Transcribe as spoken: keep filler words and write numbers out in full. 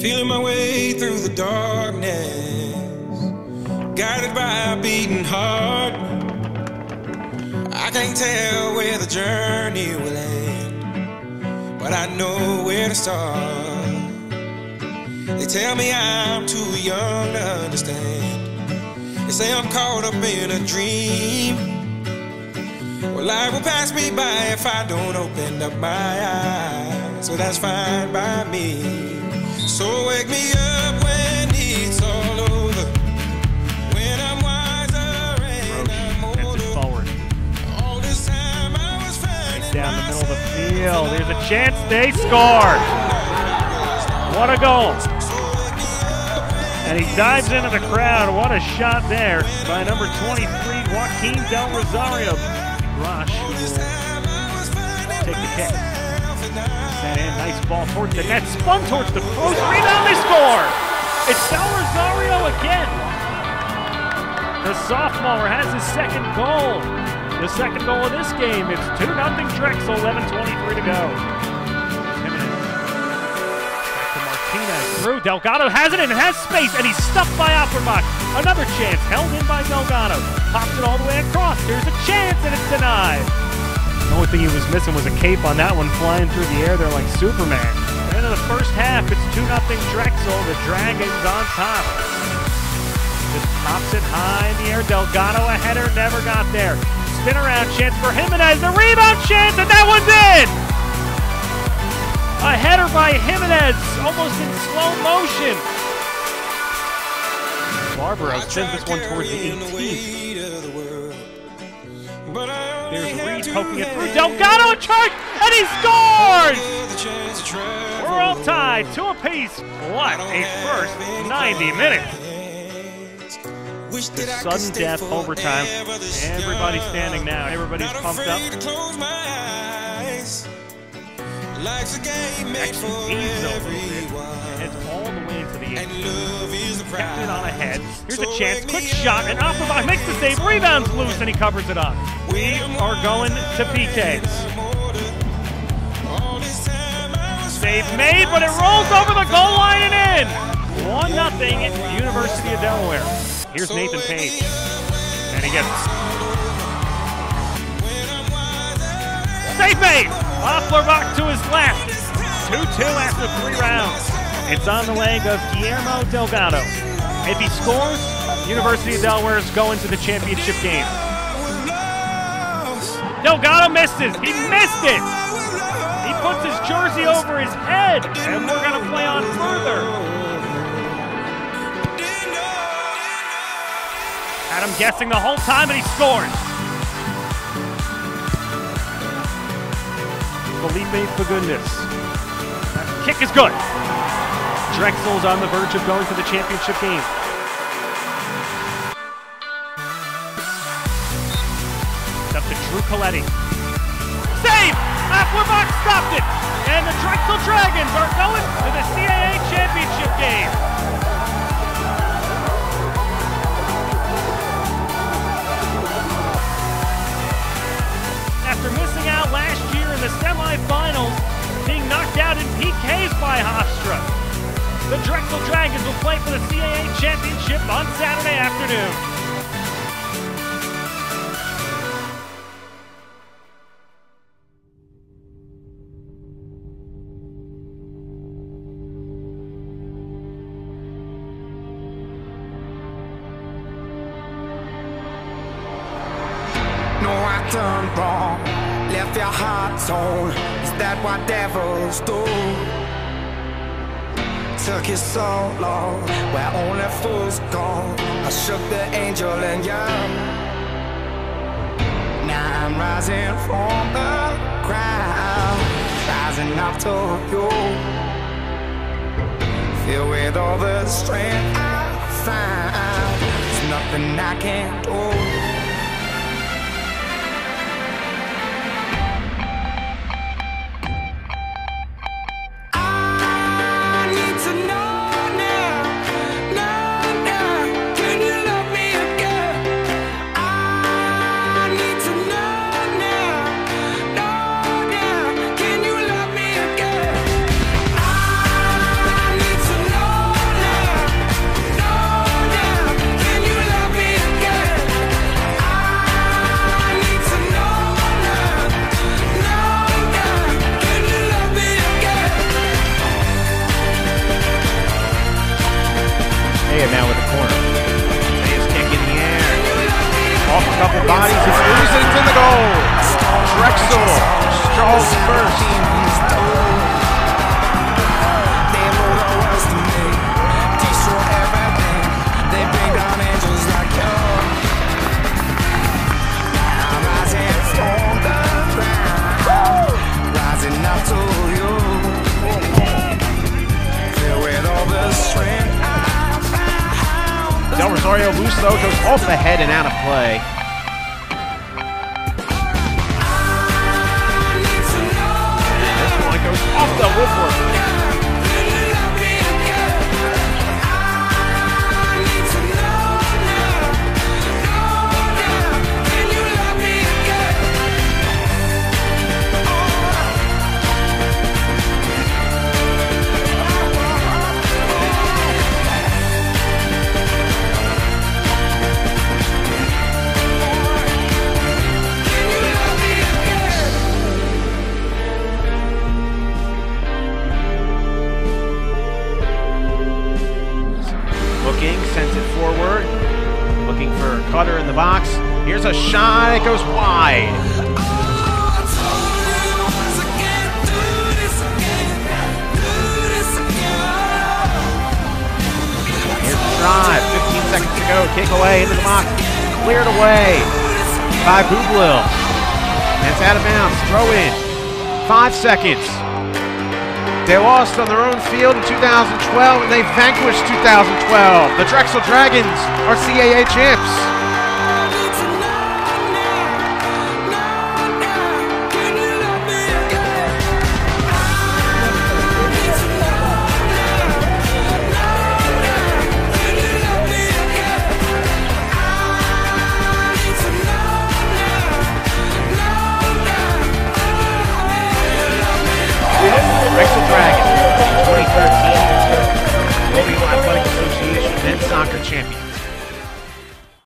Feeling my way through the darkness, guided by a beating heart. I can't tell where the journey will end, but I know where to start. They tell me I'm too young to understand. They say I'm caught up in a dream. Well, life will pass me by if I don't open up my eyes, so that's fine by me. So wake me up when it's all over, when I'm wiser and I'm older. Forward. All this time I was finding Right down the middle of the field. There's a chance they score. What a goal. And he dives into the crowd. What a shot there by number twenty-three, Joaquin Del Rosario. Rosh take the kick. Sent in, nice ball towards the net, spun towards the post, rebound, they score! It's Del Rosario again. The sophomore has his second goal. The second goal of this game. It's two nothing Drexel, eleven twenty-three to go. Back to Martinez, through, Delgado has it and has space, and he's stuffed by Opperbach. Another chance, held in by Delgado. Pops it all the way across, here's a chance, and it's denied. The only thing he was missing was a cape on that one, flying through the air there like Superman. At the end of the first half, it's two nothing Drexel. The Dragons on top. Just pops it high in the air. Delgado, a header, never got there. Spin around chance for Jimenez. The rebound chance, and that one's in! A header by Jimenez, almost in slow motion. Barbaro sends this one towards the eighteenth. There's Reed poking it through. Delgado a charge, and he scores! We're all tied, two apiece. What a first ninety minutes. The sudden death overtime. Everybody's standing now. Everybody's pumped up. Actually, he's over it. Heads all the way into the eighth. Kept it on ahead. Here's a chance. Quick shot, and Opperbach makes the save. Rebounds loose, and he covers it up. We are going to P Ks. Save made, but it rolls over the goal line and in. one nothing University of Delaware. Here's Nathan Page. And he gets it. Save made! Opperbach to his left. two two after three rounds. It's on the leg of Guillermo Delgado. If he scores, University of Delaware is going to the championship game. Delgado misses. He missed it. He puts his jersey over his head, and we're going to play on further. Had him guessing the whole time, and he scores. Felipe Fagundes. That kick is good. Drexel's on the verge of going to the championship game. It's up to Drew Coletti. Save! Opperbach stopped it! And the Drexel Dragons are going to the C A A championship game. After missing out last year in the semifinals, being knocked out in P Ks by Hofstra, the Drexel Dragons will play for the C A A championship on Saturday afternoon. No, I done wrong, left your heart torn. Is that what devils do? Took you so long, where only fools go. I shook the angel and young. Now I'm rising from the ground, rising up to you. Filled with all the strength I find, there's nothing I can't do. To know Drexel strolls first. They know the worst of me. Destroy everything. They bring down angels like you. I'm rising from the ground, rising up to you. Filled with all the strength I found. Del Rosario Boost, though, goes off the head and out of play. This one goes off the woodwork. Looking, sends it forward. Looking for Cutter in the box. Here's a shot, it goes wide. Here's the drive, fifteen seconds to go. Kick away into the box. Cleared away by Bublil. That's out of bounds. Throw in. Five seconds. They lost on their own field in two thousand twelve, and they vanquished two thousand twelve. The Drexel Dragons are C A A champs. Drexel Dragons, twenty thirteen Mobile Athletic Association men's soccer champions.